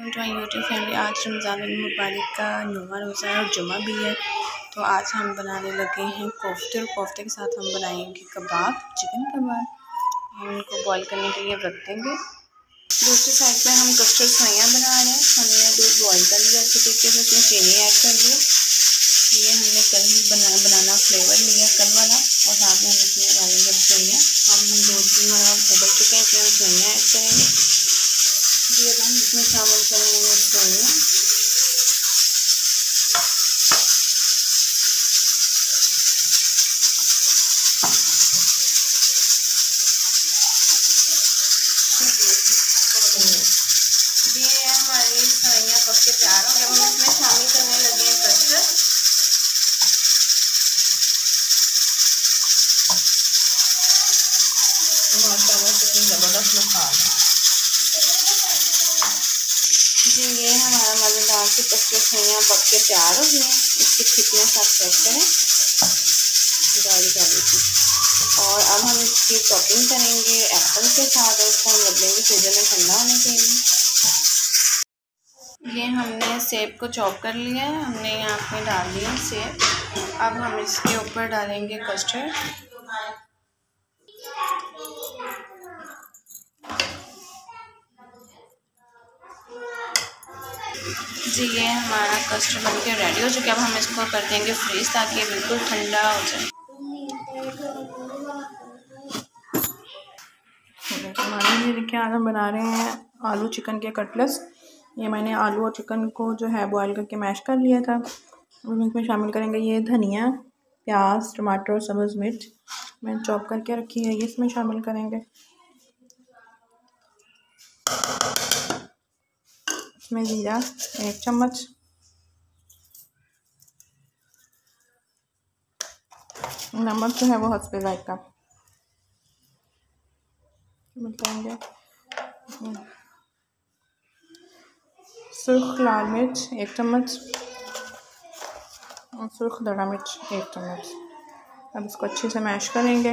Welcome to my YouTube family. आज रमज़ान मुबारक का 9वां रोज़ा है और जुमा भी है। तो आज हम बनाने लगे हैं कोफ्ते, और कोफ्ते के साथ हम बनाएंगे कबाब, चिकन कबाब। हम इनको बॉईल करने के लिए रख देंगे। दूसरी साइड पे हम कस्टर्ड सैयाँ बना रहे हैं। हमने दूध बॉईल कर लिया अच्छे तरीके से, उसमें चीनी ऐड कर दी। ये हमने कल ही बनाना फ्लेवर लिया कल वाला, और साथ में हम इसमें डालेंगे सैयाँ। हम 2-3 बार उबल चुके हैं, इसमें हम सैयाँ ऐड करेंगे। ये हम इसमें शामिल करेंगे सैयाँ। ये हमारी सैयाँ पक के तैयार हो गए। हम इसमें शामिल करने लगे हैं कस्टर्ड। ज़बरदस्त मसाला जी, ये हमारा मज़ेदार से कस्टर्ड सैयाँ पक के तैयार हो गए हैं। इसकी थिकनेस आप चेक करें, गाढ़ी की। और अब हम इसकी टॉपिंग करेंगे एप्पल के साथ, और इसको हम रख देंगे फ्रीजर में ठंडा होने के लिए। ये हमने सेब को चॉप कर लिया है, हमने यहाँ पे डाल दिया सेब। अब हम इसके ऊपर डालेंगे कस्टर्ड। जी, ये हमारा कस्टर्ड बनके रेडी हो चुका है। अब हम इसको कर देंगे फ्रीज, ताकि ये बिल्कुल ठंडा हो जाए। ये देखिए, आज हम बना रहे हैं आलू चिकन के कटलेट्स। ये मैंने आलू और चिकन को जो है बॉईल करके मैश कर लिया था। और इसमें शामिल करेंगे ये धनिया, प्याज, टमाटर और सब्ज़ मिर्च मैंने चॉप करके रखी है, ये इसमें शामिल करेंगे। इसमें ज़ीरा 1 चम्मच, नमक जो है वो हस्बे ज़ायक़ा मिलाएंगे। सुर्ख लाल मिर्च 1 चम्मच और सुर्ख दड़ा मिर्च 1 चम्मच। अब इसको अच्छे से मैश करेंगे।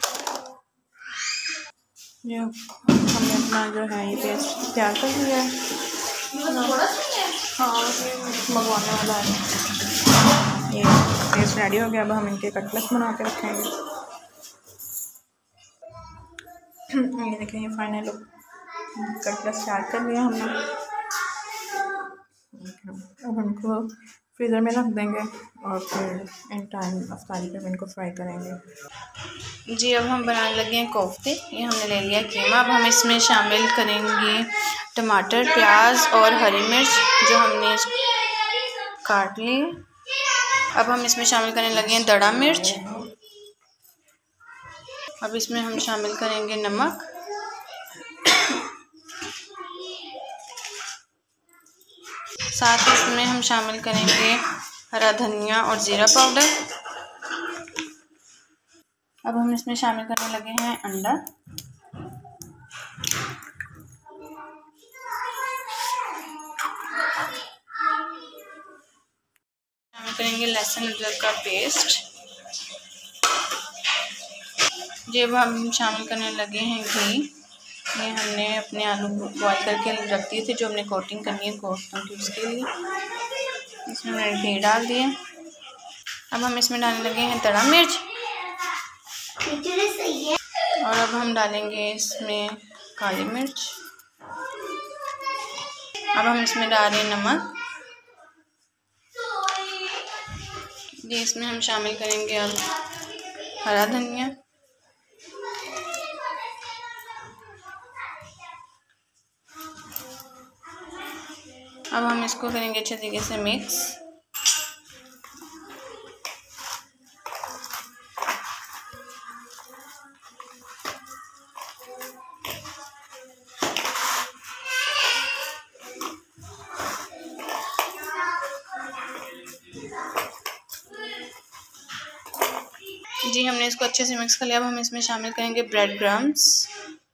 ये हमने अपना जो है ये पेस्ट तैयार कर लिया है। हाँ, मंगवाने वाला है। ये पेस्ट रेडी हो गया। अब हम इनके कटलेट्स बना के रखेंगे। ये देखें, ये फाइनल लुक कटलेट्स तैयार कर लिया हमने। अब इनको फ्रीज़र में रख देंगे, और फिर इन टाइम अफ्तारी पे इनको फ्राई करेंगे। जी, अब हम बनाने लगे हैं कोफ्ते। ये हमने ले लिया कीमा। अब हम इसमें शामिल करेंगे टमाटर, प्याज और हरी मिर्च जो हमने काट ली। अब हम इसमें शामिल करने लगे हैं दड़ा मिर्च। अब इसमें हम शामिल करेंगे नमक, साथ ही इसमें हम शामिल करेंगे हरा धनिया और ज़ीरा पाउडर। अब हम इसमें शामिल करने लगे हैं अंडा। शामिल करेंगे लहसुन अदरक का पेस्ट। जब हम शामिल करने लगे हैं घी। ये हमने अपने आलू बॉईल करके रख दिए थे, जो हमने कोटिंग करनी है कोफ्तों की, उसके लिए इसमें मैंने घी डाल दिए। अब हम इसमें डालने लगे हैं दड़ा मिर्च, और अब हम डालेंगे इसमें काली मिर्च। अब हम इसमें डाल रहे हैं नमक। ये इसमें हम शामिल करेंगे अब हरा धनिया। अब हम इसको करेंगे अच्छे तरीके से मिक्स। जी, हमने इसको अच्छे से मिक्स कर लिया। अब हम इसमें शामिल करेंगे ब्रेड क्रम्स।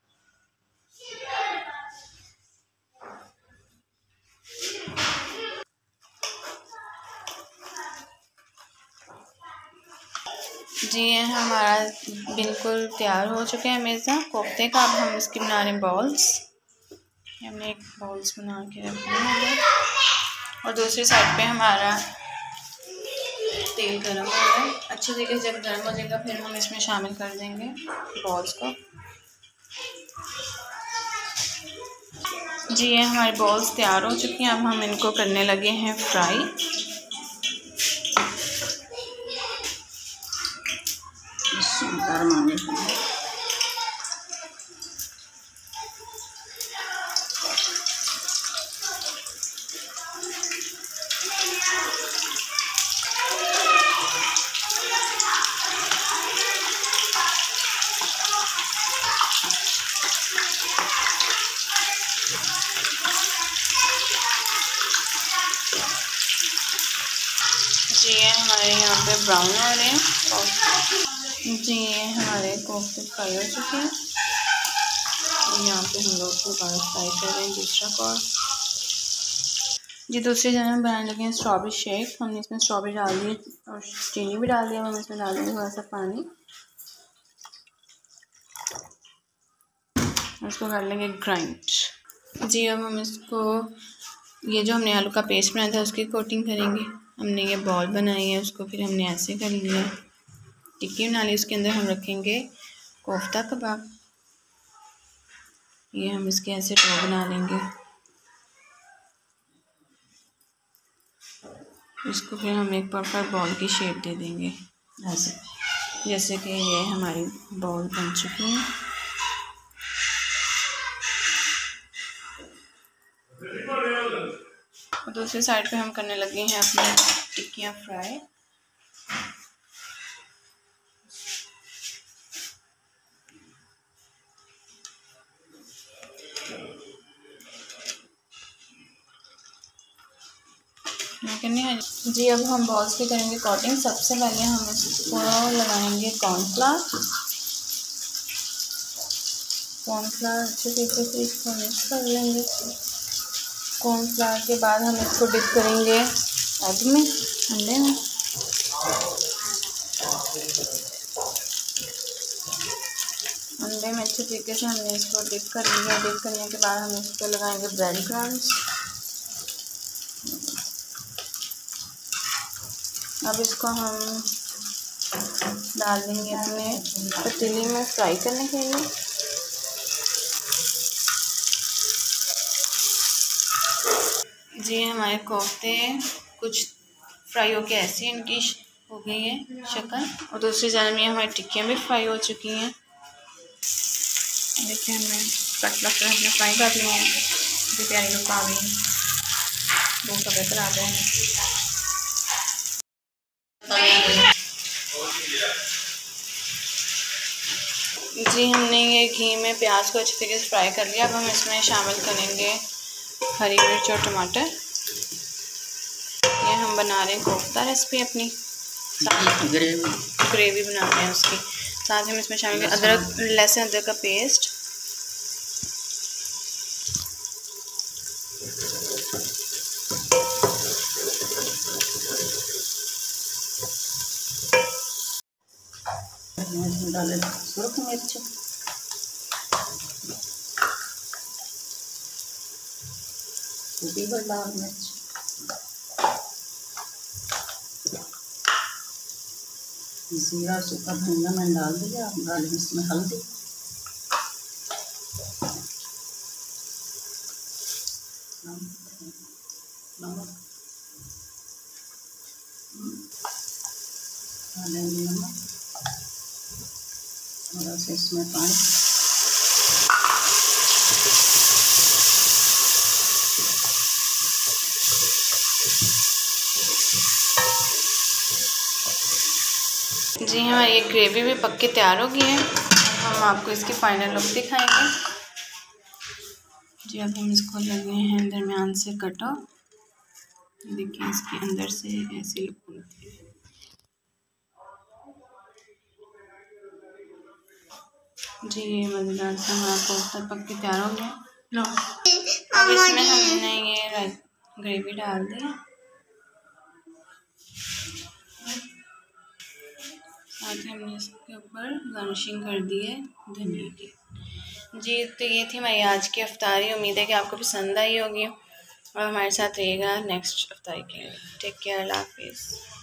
जी, ये हमारा बिल्कुल तैयार हो चुके हैं मेज़ा कोफ्ते का। अब हम इसकी बना रहे हैं बॉल्स। हमने हमने एक बॉल्स बना के रखने हैं और दूसरी साइड पे हमारा तेल गर्म हो रहा है। अच्छी तरीके से जब गर्म हो जाएगा फिर हम इसमें शामिल कर देंगे बॉल्स को। जी ये हमारी बॉल्स तैयार हो चुकी हैं। अब हम इनको करने लगे हैं फ्राई। जी ये हमारे यहाँ पे ब्राउन हो रहे हैं। जी ये हमारे कोफ्ते फ्राई हो चुके हैं। यहाँ पे हम लोग दोबारा फ्राई कर रहे हैं दूसरा कॉर्न। जी दूसरी जगह हम बनाने लगे हैं स्ट्रॉबेरी शेक। हमने इसमें स्ट्रॉबेरी डाल दी और चीनी भी डाल दिया। हम इसमें डाल देंगे थोड़ा सा पानी, उसको कर लेंगे ग्राइंड। जी अब हम इसको, ये जो हमने आलू का पेस्ट बनाया था उसकी कोटिंग करेंगे। हमने ये बॉल बनाई है, उसको फिर हमने ऐसे कर लिया, टिक्की बना ली। उसके अंदर हम रखेंगे कोफ्ता कबाब। ये हम इसके ऐसे डो बना लेंगे। इसको फिर हम एक प्रॉपर बॉल की शेप दे देंगे ऐसे, जैसे कि ये हमारी बॉल बन चुकी है। और दूसरी साइड पे हम करने लगे हैं अपनी टिक्कियाँ फ्राई। जी अब हम बॉल्स की करेंगे कोटिंग। सबसे पहले हम इसको लगाएंगे कॉर्नफ्लावर अच्छे तरीके से इसको मिक्स कर लेंगे। कॉर्नफ्लावर के बाद हम इसको डिप करेंगे एग में, अंडे में। अंडे में अच्छे तरीके से हमने इसको डिप कर लिया। डिप करने के बाद हम इस पर लगाएंगे ब्रेड क्रम्स। अब इसको हम डाल देंगे अपने पतीले में फ्राई करने के लिए। जी हमारे कोफ्ते कुछ फ्राई होके ऐसी इनकी हो गई है शक्ल। और दूसरी जानब में हमारी टिक्कियाँ भी फ्राई हो चुकी हैं। देखिए हमने कटला से हमने फ्राई कर लिए हैं। जो प्यारी लोग आ गई वो सब बेहतर आ जाए। जी हमने ये घी में प्याज को अच्छे तरीके से फ्राई कर लिया। अब हम इसमें शामिल करेंगे हरी मिर्च और टमाटर। ये हम बना रहे हैं कोफ्ता रेसिपी अपनी, ग्रेवी बना रहे हैं उसकी। साथ ही हम इसमें शामिल करेंगे अदरक, लहसुन अदरक का पेस्ट। डाले सुरख मिर्च, सूखी लाल मिर्च, जीरा, सूखा धनिया मैंने डाल दिया। डालेंगे इसमें हल्दी, नमक, डालेंगे नमक थोड़ा सा, इसमें पानी। जी हाँ ये ग्रेवी भी पक के तैयार हो गई है। हम आपको इसकी फाइनल लुक दिखाएंगे। जी अब हम इसको लगे हैं दरमियान से कट ऑफ। देखिए इसके अंदर से ऐसी लुक बनती है। जी ये मज़ेदार सा हमारा कोफ्ता पक के तैयार हो गया। लो अब इसमें हमने ये ग्रेवी डाल दी। साथ ही हमने इसके ऊपर गार्निशिंग कर दी है धनिया की। जी, तो ये थी हमारी आज की अफ्तारी। उम्मीद है कि आपको पसंद आई होगी और हमारे साथ रहिएगा नेक्स्ट अफ्तारी के लिए। टेक केयर, अल्लाह हाफिज़।